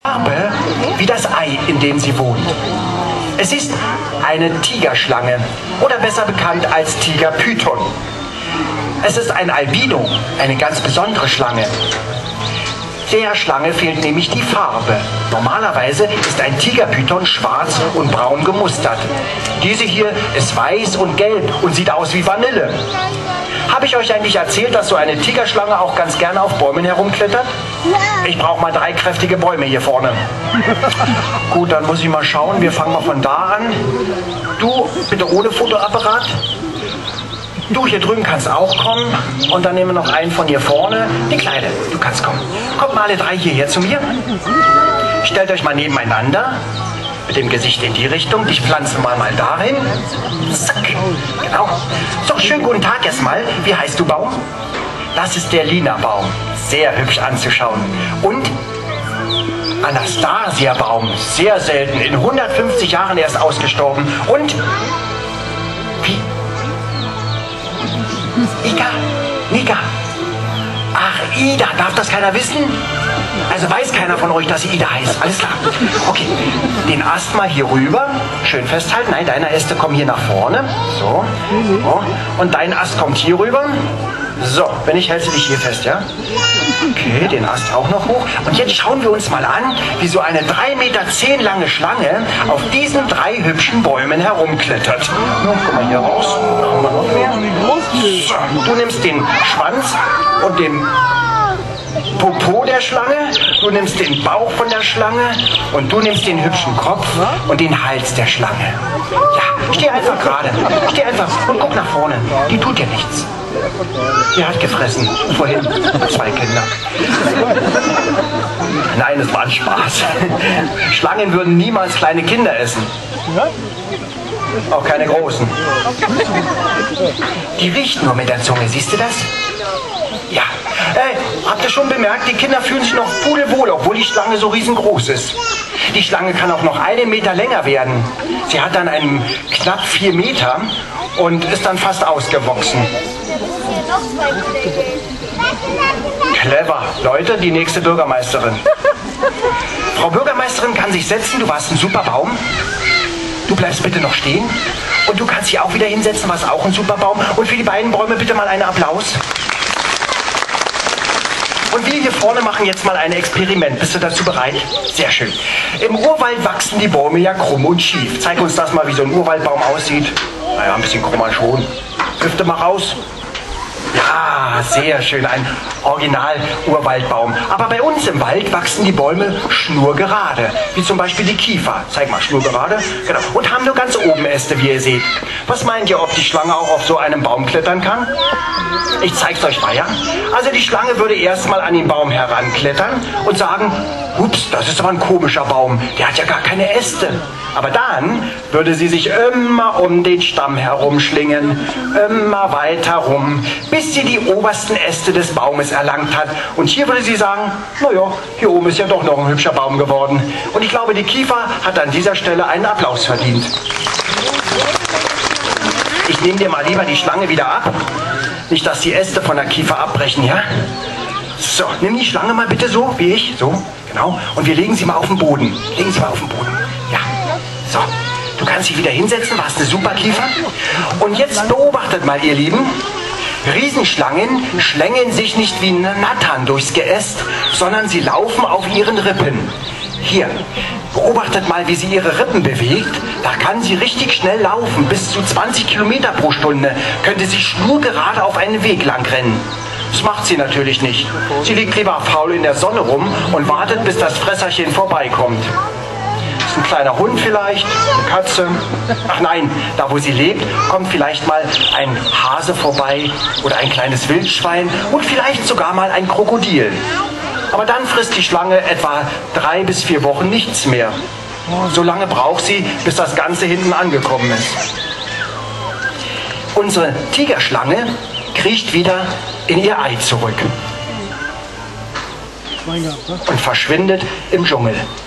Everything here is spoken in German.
Farbe wie das Ei, in dem sie wohnt. Es ist eine Tigerschlange oder besser bekannt als Tigerpython. Es ist ein Albino, eine ganz besondere Schlange. Der Schlange fehlt nämlich die Farbe. Normalerweise ist ein Tigerpython schwarz und braun gemustert. Diese hier ist weiß und gelb und sieht aus wie Vanille. Habe ich euch eigentlich erzählt, dass so eine Tigerschlange auch ganz gerne auf Bäumen herumklettert? Ich brauche mal 3 kräftige Bäume hier vorne. Gut, dann muss ich mal schauen. Wir fangen mal von da an. Du, bitte ohne Fotoapparat. Du, hier drüben kannst auch kommen. Und dann nehmen wir noch einen von hier vorne. Die Kleine, du kannst kommen. Kommt mal alle 3 hierher zu mir. Stellt euch mal nebeneinander. Mit dem Gesicht in die Richtung. Dich pflanzen wir mal dahin. Zack. Genau. So, schönen guten Tag erstmal. Wie heißt du, Baum? Das ist der Lina-Baum. Sehr hübsch anzuschauen. Und Anastasia-Baum. Sehr selten. In 150 Jahren erst ausgestorben. Und wie? Ika? Nika? Ach, Ida. Darf das keiner wissen? Also weiß keiner von euch, dass sie Ida heißt. Alles klar. Okay. Den Ast mal hier rüber. Schön festhalten. Nein, deine Äste kommen hier nach vorne. So. So. Und dein Ast kommt hier rüber. So. Wenn nicht, hältst du dich hier fest, ja? Okay, den Ast auch noch hoch. Und jetzt schauen wir uns mal an, wie so eine 3,10 Meter lange Schlange auf diesen 3 hübschen Bäumen herumklettert. So, guck mal hier raus. Machen wir noch mehr. So, du nimmst den Schwanz und den Popo der Schlange, du nimmst den Bauch von der Schlange und du nimmst den hübschen Kopf und den Hals der Schlange. Ja, steh einfach gerade. Steh einfach und guck nach vorne. Die tut dir nichts. Die hat gefressen. Vorhin 2 Kinder. Nein, es war ein Spaß. Schlangen würden niemals kleine Kinder essen. Auch keine großen. Die riecht nur mit der Zunge, siehst du das? Ja. Habt ihr schon bemerkt, die Kinder fühlen sich noch pudelwohl, obwohl die Schlange so riesengroß ist. Die Schlange kann auch noch 1 Meter länger werden. Sie hat dann einen knapp 4 Meter und ist dann fast ausgewachsen. Clever. Leute, die nächste Bürgermeisterin. Frau Bürgermeisterin kann sich setzen, du warst ein super Baum. Du bleibst bitte noch stehen. Und du kannst dich auch wieder hinsetzen, warst auch ein super Baum. Und für die beiden Bäume bitte mal einen Applaus. Und wir hier vorne machen jetzt mal ein Experiment. Bist du dazu bereit? Sehr schön. Im Urwald wachsen die Bäume ja krumm und schief. Zeig uns das mal, wie so ein Urwaldbaum aussieht. Naja, ein bisschen krummer schon. Hüfte mal raus. Ja, sehr schön. Ein Original-Urwaldbaum. Aber bei uns im Wald wachsen die Bäume schnurgerade. Wie zum Beispiel die Kiefer. Zeig mal, schnurgerade. Genau. Und haben nur ganz oben Äste, wie ihr seht. Was meint ihr, ob die Schlange auch auf so einem Baum klettern kann? Ich zeig's euch mal, ja? Also die Schlange würde erstmal an den Baum heranklettern und sagen, ups, das ist aber ein komischer Baum, der hat ja gar keine Äste. Aber dann würde sie sich immer um den Stamm herumschlingen, immer weiter rum, bis sie die obersten Äste des Baumes erlangt hat. Und hier würde sie sagen, naja, hier oben ist ja doch noch ein hübscher Baum geworden. Und ich glaube, die Kiefer hat an dieser Stelle einen Applaus verdient. Ich nehme dir mal lieber die Schlange wieder ab. Nicht, dass die Äste von der Kiefer abbrechen, ja? So, nimm die Schlange mal bitte so, wie ich. So, genau. Und wir legen sie mal auf den Boden. Legen sie mal auf den Boden. Ja. So, du kannst dich wieder hinsetzen. Warst eine super Kiefer. Und jetzt beobachtet mal, ihr Lieben. Riesenschlangen schlängeln sich nicht wie Nattern durchs Geäst, sondern sie laufen auf ihren Rippen. Hier, beobachtet mal, wie sie ihre Rippen bewegt. Da kann sie richtig schnell laufen. Bis zu 20 Kilometer pro Stunde könnte sie schnurgerade auf einen Weg lang rennen. Das macht sie natürlich nicht. Sie liegt lieber faul in der Sonne rum und wartet, bis das Fresserchen vorbeikommt. Das ist ein kleiner Hund vielleicht, eine Katze. Ach nein, da wo sie lebt, kommt vielleicht mal ein Hase vorbei oder ein kleines Wildschwein und vielleicht sogar mal ein Krokodil. Aber dann frisst die Schlange etwa 3 bis 4 Wochen nichts mehr. So lange braucht sie, bis das Ganze hinten angekommen ist. Unsere Tigerschlange kriecht wieder in ihr Ei zurück und verschwindet im Dschungel.